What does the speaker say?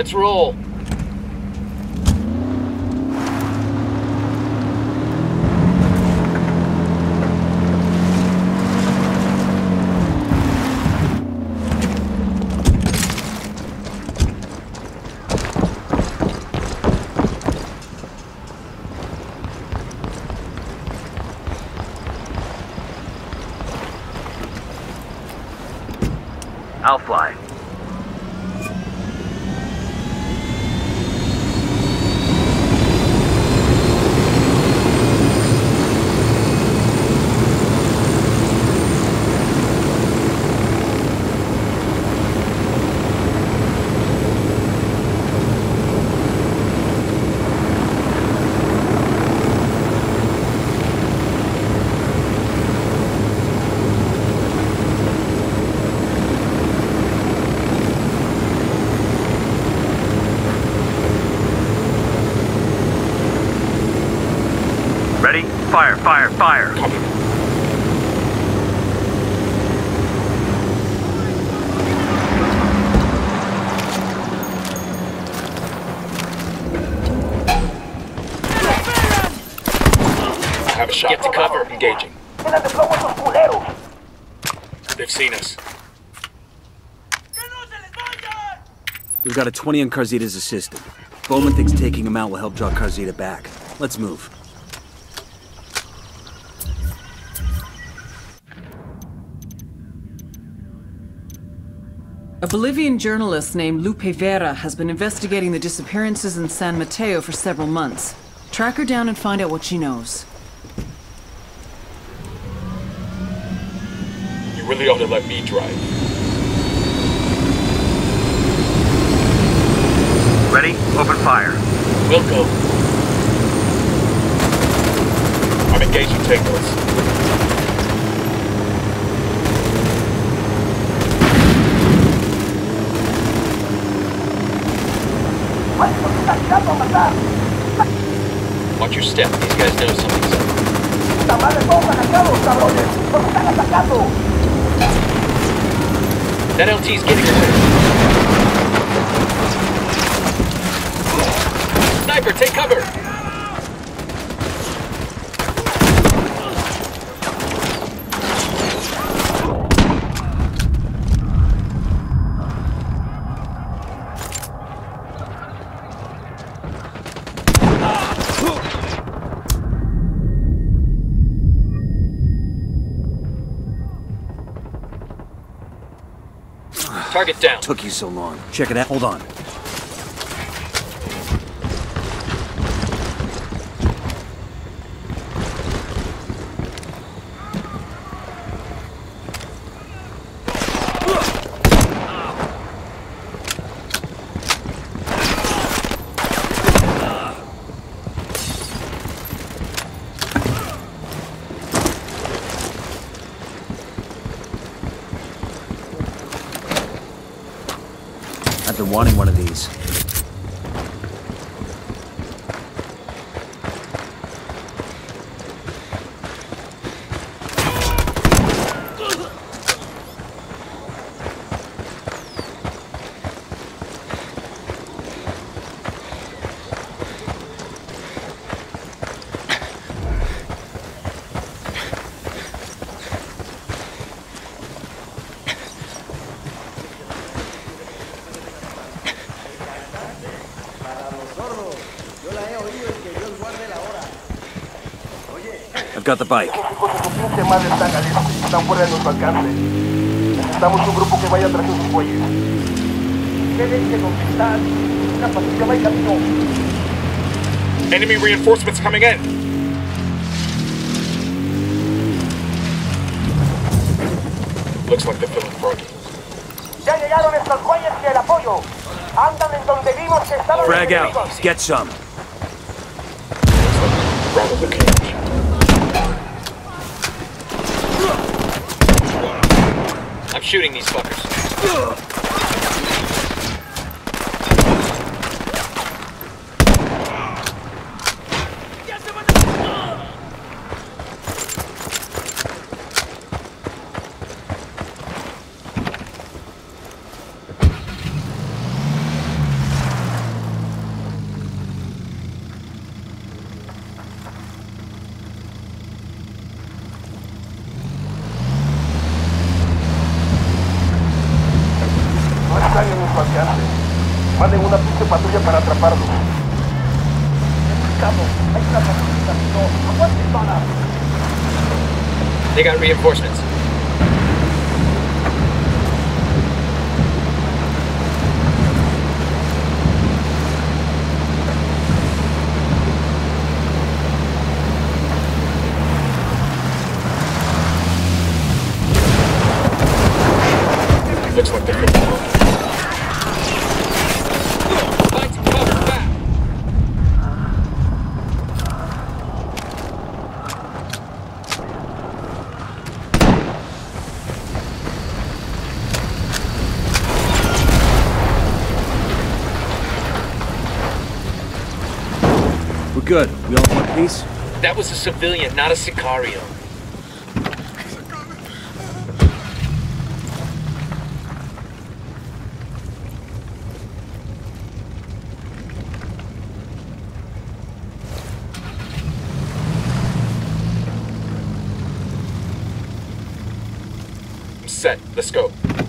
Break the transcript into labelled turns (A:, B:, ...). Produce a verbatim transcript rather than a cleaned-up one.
A: Let's roll.
B: I'll fly. Ready? Fire, fire, fire!
A: Copy. I have a shot. Get to cover. Engaging. They've seen us.
C: We've got a twenty on Carzita's assistant. Bowman thinks taking him out will help draw Carzita back. Let's move.
D: A Bolivian journalist named Lupe Vera has been investigating the disappearances in San Mateo for several months. Track her down and find out what she knows.
A: You really ought to let me drive.
B: Ready? Open fire.
A: We'll go. I'm engaging tangos. Watch your step. These guys know something's up. That L T's getting away. Sniper, take cover! Target down.
C: Took you so long. Check it out. Hold on. I've been wanting one of these. I've got the bike.
A: Enemy reinforcements coming in. Looks like they're feeling froggy.
C: Frag out. Get some.
A: Rather the cage. I'm shooting these fuckers.
E: una pinche patrulla para atraparlo. Cabo, hay una patrulla. No, aguante, para.
A: They got reinforcements. Looks like they're going to find some cover back.
C: We're good. We all in one piece?
A: That was a civilian, not a Sicario. Set. Let's go.